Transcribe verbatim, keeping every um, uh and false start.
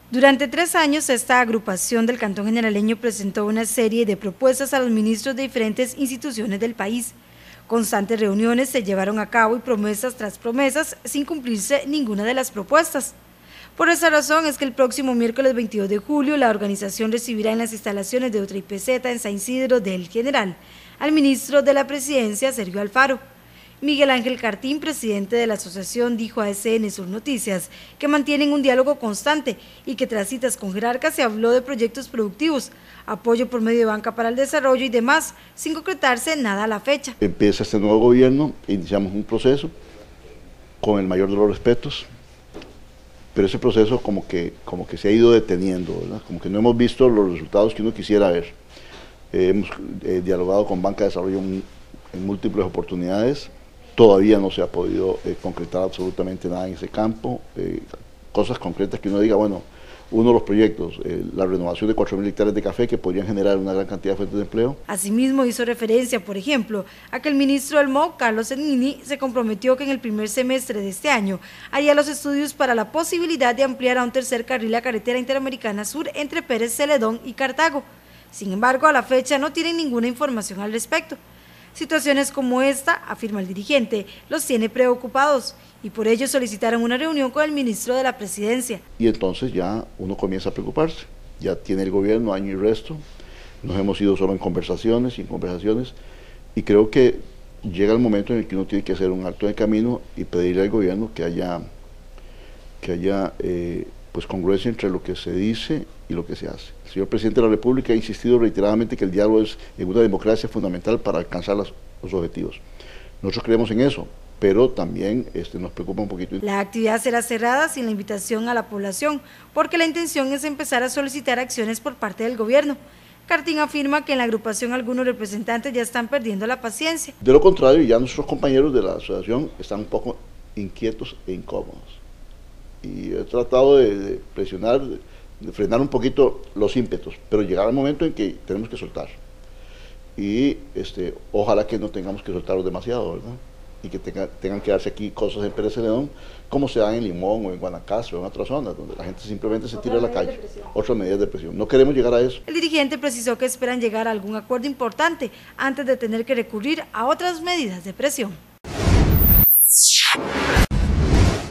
Durante tres años, esta agrupación del Cantón Generaleño presentó una serie de propuestas a los ministros de diferentes instituciones del país. Constantes reuniones se llevaron a cabo y promesas tras promesas sin cumplirse ninguna de las propuestas. Por esa razón es que el próximo miércoles veintidós de julio la organización recibirá en las instalaciones de Otra I P Z en San Isidro del General al ministro de la Presidencia, Sergio Alfaro. Miguel Ángel Cartín, presidente de la asociación, dijo a S N Sur Noticias que mantienen un diálogo constante y que tras citas con jerarcas se habló de proyectos productivos, apoyo por medio de banca para el desarrollo y demás, sin concretarse nada a la fecha. Empieza este nuevo gobierno, iniciamos un proceso con el mayor de los respetos, pero ese proceso como que, como que se ha ido deteniendo, ¿verdad? Como que no hemos visto los resultados que uno quisiera ver. Eh, hemos eh, dialogado con Banca de Desarrollo en, en múltiples oportunidades. Todavía no se ha podido eh, concretar absolutamente nada en ese campo, eh, cosas concretas que uno diga, bueno, uno de los proyectos, eh, la renovación de cuatro mil hectáreas de café que podrían generar una gran cantidad de fuentes de empleo. Asimismo hizo referencia, por ejemplo, a que el ministro del M O, Carlos Zegnini, se comprometió que en el primer semestre de este año haría los estudios para la posibilidad de ampliar a un tercer carril la carretera interamericana sur entre Pérez Celedón y Cartago. Sin embargo, a la fecha no tienen ninguna información al respecto. Situaciones como esta, afirma el dirigente, los tiene preocupados y por ello solicitaron una reunión con el ministro de la Presidencia. Y entonces ya uno comienza a preocuparse, ya tiene el gobierno año y resto, nos hemos ido solo en conversaciones y en conversaciones y creo que llega el momento en el que uno tiene que hacer un acto de camino y pedirle al gobierno que haya, que haya eh, pues congruencia entre lo que se dice y lo que se hace. El señor presidente de la República ha insistido reiteradamente que el diálogo es en una democracia fundamental para alcanzar las, los objetivos. Nosotros creemos en eso, pero también este, nos preocupa un poquito. La actividad será cerrada sin la invitación a la población, porque la intención es empezar a solicitar acciones por parte del gobierno. Cartín afirma que en la agrupación algunos representantes ya están perdiendo la paciencia. De lo contrario, ya nuestros compañeros de la asociación están un poco inquietos e incómodos. Y he tratado de, de presionar, de, de frenar un poquito los ímpetus, pero llegará el momento en que tenemos que soltar. Y este, ojalá que no tengamos que soltarlos demasiado, ¿verdad? Y que tenga, tengan que darse aquí cosas en Pérez Celedón, como se dan en Limón o en Guanacaste o en otras zonas, donde la gente simplemente se tira a la calle. Otras medidas de presión. No queremos llegar a eso. El dirigente precisó que esperan llegar a algún acuerdo importante antes de tener que recurrir a otras medidas de presión.